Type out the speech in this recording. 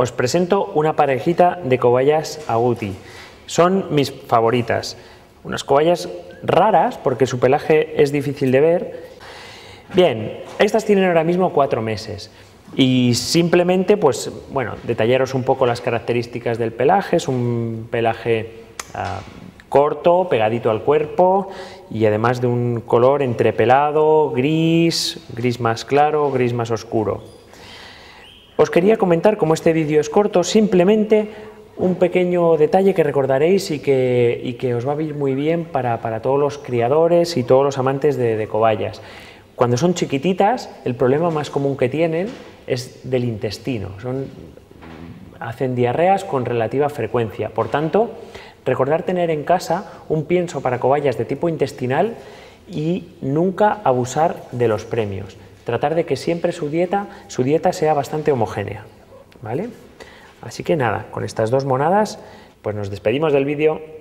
os presento una parejita de cobayas agouti. Son mis favoritas. Unas cobayas raras porque su pelaje es difícil de ver. Bien, estas tienen ahora mismo 4 meses. Y simplemente, pues, bueno, detallaros un poco las características del pelaje. Es un pelaje corto, pegadito al cuerpo y además de un color entrepelado, gris, gris más claro, gris más oscuro. Os quería comentar, como este vídeo es corto, simplemente un pequeño detalle que recordaréis y que os va a venir muy bien para todos los criadores y todos los amantes de cobayas. Cuando son chiquititas, el problema más común que tienen es del intestino. Hacen diarreas con relativa frecuencia. Por tanto, recordar tener en casa un pienso para cobayas de tipo intestinal y nunca abusar de los premios. Tratar de que siempre su dieta sea bastante homogénea, ¿vale? Así que nada, con estas 2 monadas, pues nos despedimos del vídeo.